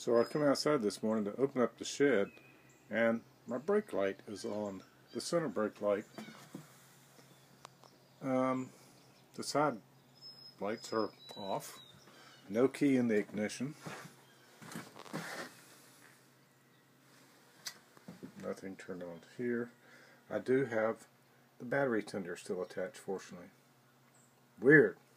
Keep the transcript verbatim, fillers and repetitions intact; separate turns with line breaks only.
So I come outside this morning to open up the shed, and my brake light is on. The center brake light. Um, the side lights are off. No key in the ignition. Nothing turned on here. I do have the battery tender still attached, fortunately. Weird.